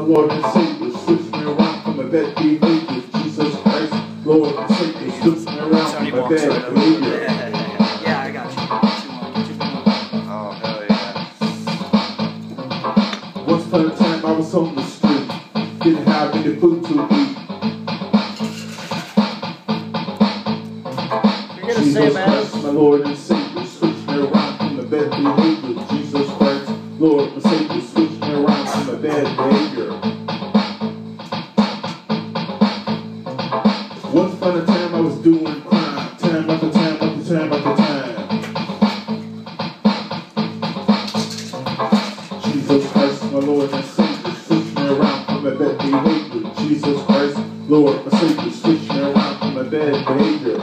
Lord and Savior. Switch me around from my bad behavior. Jesus Christ, Lord and Savior. Switch me around from my bad behavior. Yeah, I got you. Oh, hell yeah. Once upon a time I was on the street. Didn't have any food to eat. Jesus Christ, my Lord and Savior, switch me around from the bad behavior. Jesus Christ, Lord and Savior, switch me around from the bad behavior. Once upon a time I was doing crime, time after time after time after time. Jesus Christ, my Lord and Savior, switch me around from the bad behavior. Jesus Christ, Lord and Savior, switch me around from the bad behavior.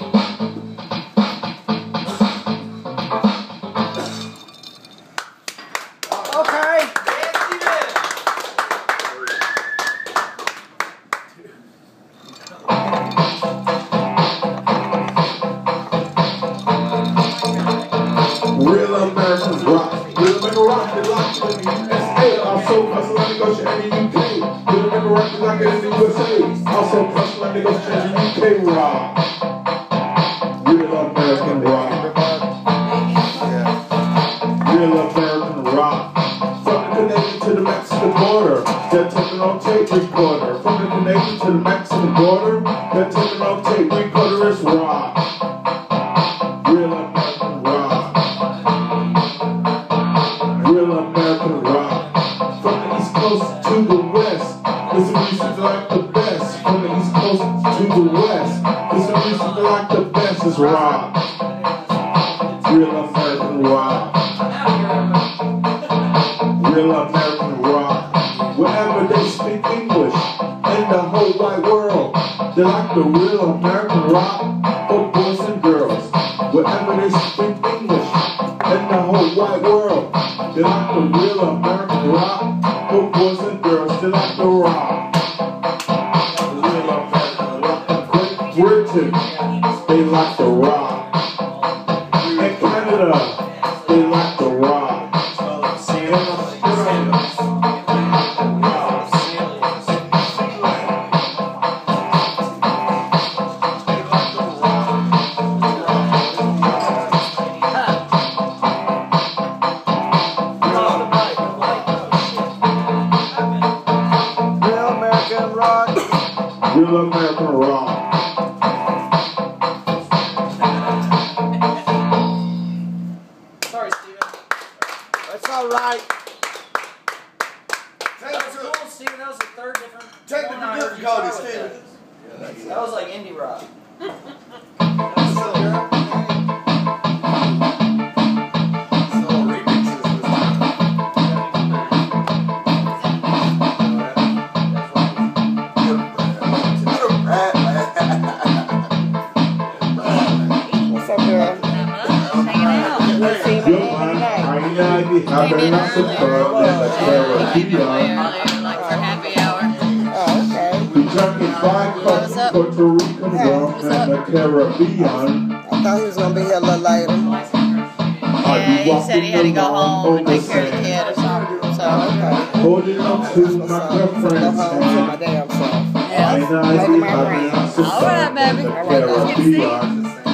Real Americans rock. Real American rock. They lock in the USA. Also hustle and negotiate in the UK. Real American rock. They lock in the USA. Also hustle and negotiate in the UK rock. Real American rock. Real American rock. From the Canadian to the Mexican border, they're taking on tape recorder. From the Canadian to the Mexican border, they're taking on tape recorder. It's rock. Real American rock. Real American rock. From the East Coast to the West, this music like the best. From the East Coast to the West, this music like the best is rock. Real American rock. Real American rock. Wherever they speak English in the whole wide world, they like the real American rock for boys and girls. Wherever they speak English in the whole wide world, they like the real American rock for boys and girls. They like the rock. The real American rock. Great Britain, they like the rock. In Canada, they like the rock. Real American rock. Sorry, Steven. That's all right. That was cool, Steven. That was the third different. Take the difficulty, Steven. That was like indie rock. Having lots of fun in the Caribbean. Like for happy hour. Oh, okay. We drinking 5 cups of Puerto Rican rum in the Caribbean. I thought he was going to be here a little later. Yeah, he said he had to go home and take care of the kid or something. So, holding on to my girlfriend's hand. yeah. Alright, baby. Caribbean.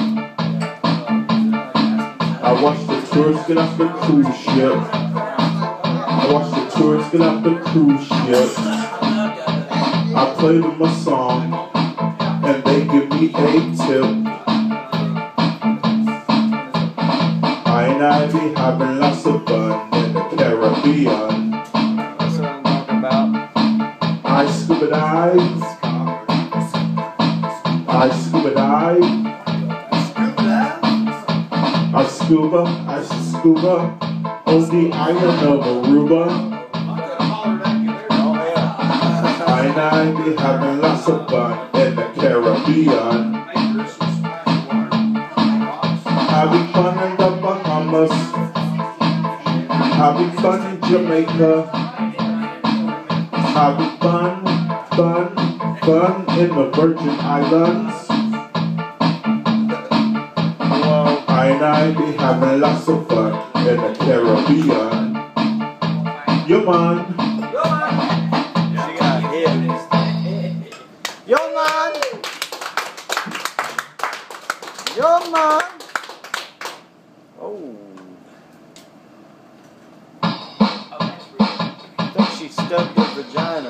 I watched the tourists get off the cruise ship. I watched the tourists get off the cruise ship. I played them a song, and they give me a tip. I be having lots of fun in the Caribbean. That's what I'm talking about. I scuba dive. I scuba dive. I scuba on the island of Aruba. I be having lots of fun in the Caribbean. Having fun in the Bahamas. Having fun in Jamaica. Having fun in the Virgin Islands. I be having lots of fun in the Caribbean. Yeah, man. she stubbed her vagina.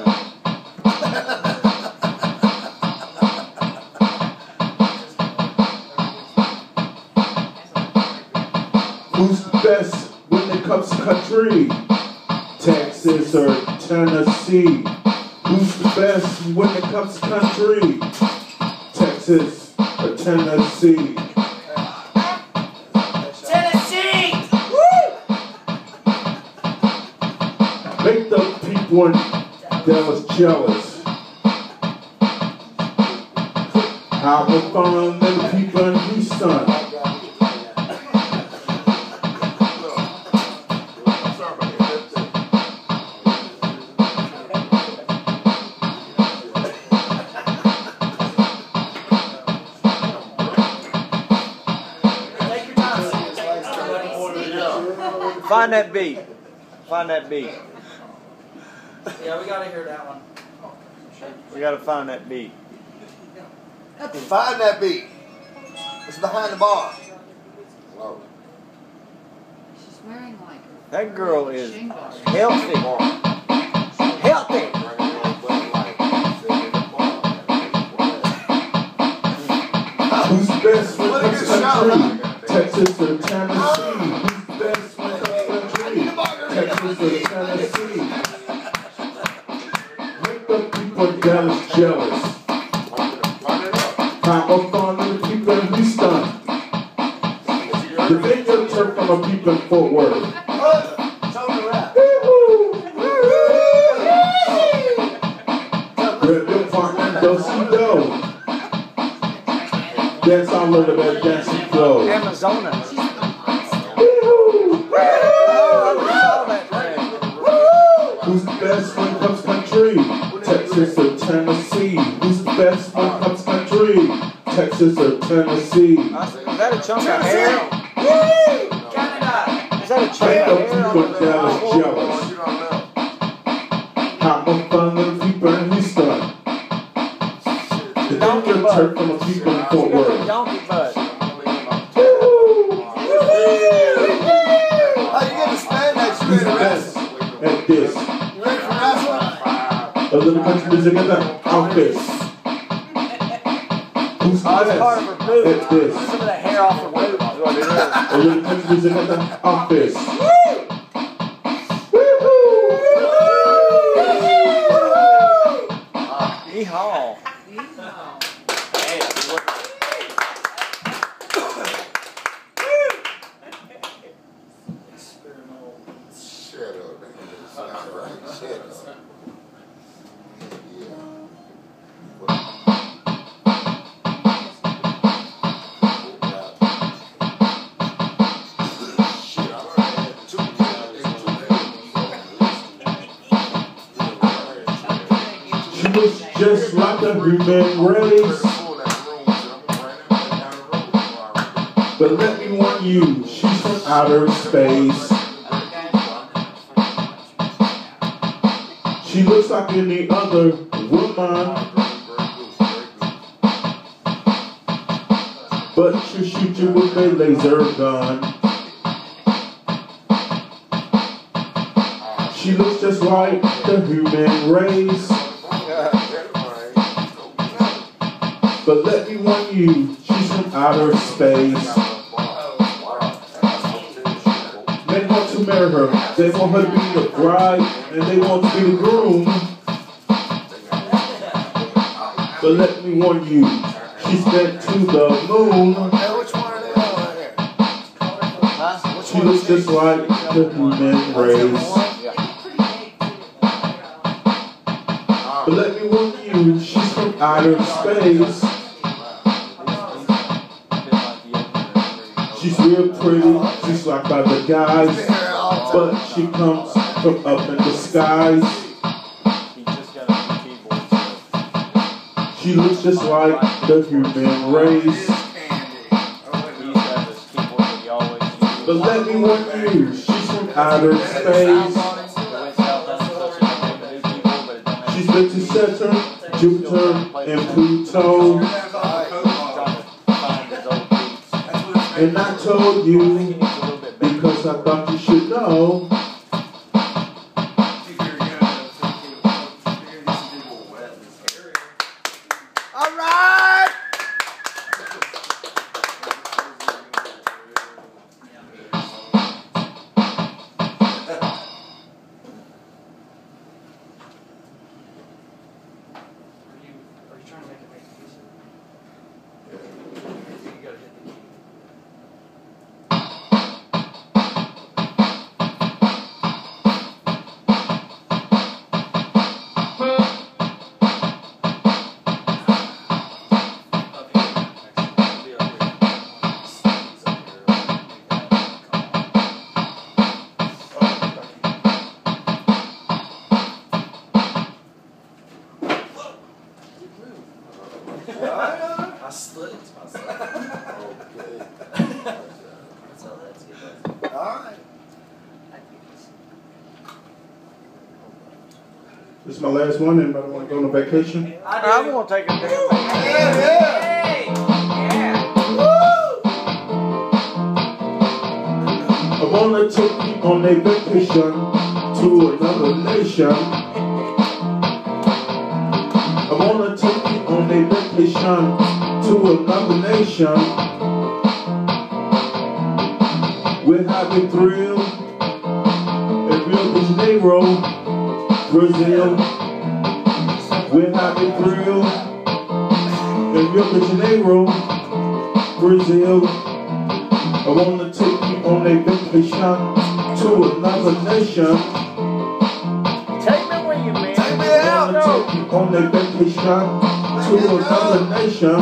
Who's the best when it comes to country? Texas or Tennessee? Who's the best when it comes to country? Texas or Tennessee? Tennessee! Make the people in Dallas jealous. How much fun than the people in Houston? Find that beat. Find that beat. Yeah, we gotta hear that one. We gotta find that beat. Find that beat. It's behind the bar. Whoa. She's wearing like That girl is shingles. healthy. Healthy. Who's the best when it comes to country? Texas or Tennessee? Who's the best when it comes to country? Texas or Tennessee? Make the people in Dallas jealous. How much fun than the people in Houston? The video turf from the people in Fort Worth. Grab your partner and do-si-do. Dance all over that dancing floor. Amazona. Who's the best when it comes to country? Texas or Tennessee? Who's the best when it comes to country? Texas or Tennessee? Is that a chunk of hair? Canada! Is that a chunk Make of the hair? people in Dallas jealous. How much fun than the people in Houston? The Donkey video turf from the people in Fort Worth. Donkey butt. How you get to stand that? You Who's ready the to best wrestle? at this? You ready for wrestling? A little country music in the office. Who's the Oh, it's part of her best boot. at this? Some of the hair off her boot is what it is. A little country music in the office. Yeehaw. Shut up, man. It's not right. Shut up. She looks just like a human race. But let me warn you, she's from outer space. She looks like any other woman, but she'll shoot you with a laser gun. She looks just like the human race. But let me warn you, she's from outer space. Men want to marry her, they want her to be the bride, and they want to be the groom. But let me warn you, she's been to the moon. Hey, which one are they on right here? She looks just like the human race. But let me warn you, she's from outer space. She's real pretty, she's liked by the guys, but she comes from up in the skies. She looks just like the human race. But let me warn you, she's from outer space. She's been to Saturn, Jupiter, and Pluto. And I told you, because I thought you should know. This is my last one. Anybody want to go on a vacation? I'm gonna take a damn vacation. Hey! Yeah! I wanna take you on a vacation to another nation. I wanna take you on a vacation to another nation. We're having thrill in Rio de Janeiro, Brazil. We're having thrill in Rio de Janeiro, Brazil. I wanna take you on a vacation to another nation. Take me with you, man. Take me I wanna take you on a vacation to another nation.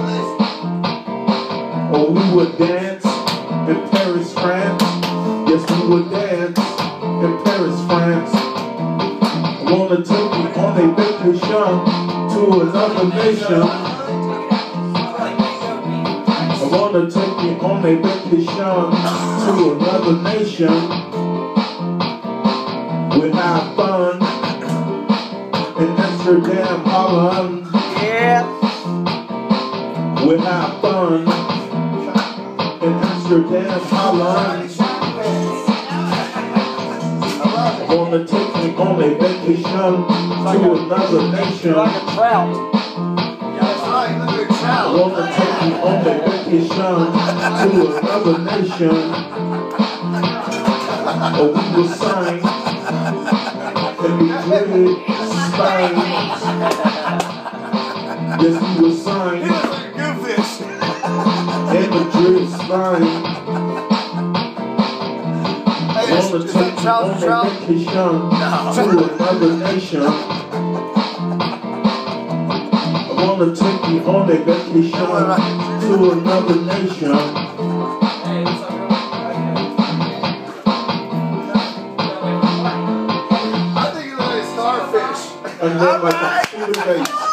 Oh, we would dance in Paris, France. Yes, we would dance in Paris, France. I wanna take you on a vacation to another nation. I wanna take you on a vacation to another nation. We have fun in Amsterdam, Holland. Yeah. We have fun in Amsterdam, Holland. I wanna take you on a vacation to another nation. Like a trout. That's right, look at I Chow. wanna take you on a vacation to another nation. Oh, we will sign in Madrid, Spain. Yes, we will sign He looks like a gooffish. in Madrid, Spain. I Hey, wanna is take that you Chow on the a trout? vacation to another nation. I wanna take you on a vacation to another nation. Hey, what's up, girl? I think he's like a starfish. And then like a shooting base.